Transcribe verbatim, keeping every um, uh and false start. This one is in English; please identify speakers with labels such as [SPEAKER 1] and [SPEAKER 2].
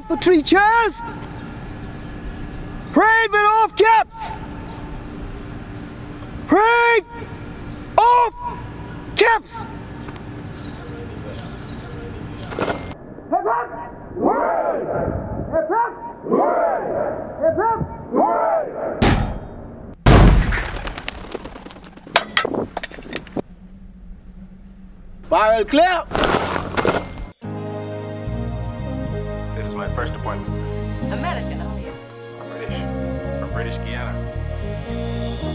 [SPEAKER 1] for three cheers. Parade with off caps. Parade off caps. Hip hop! Hooray! Hip hop! Hooray! Hip hop! Hooray! Barrel clear!
[SPEAKER 2] This is my first appointment.
[SPEAKER 3] American, are you?
[SPEAKER 2] British. From British Guiana.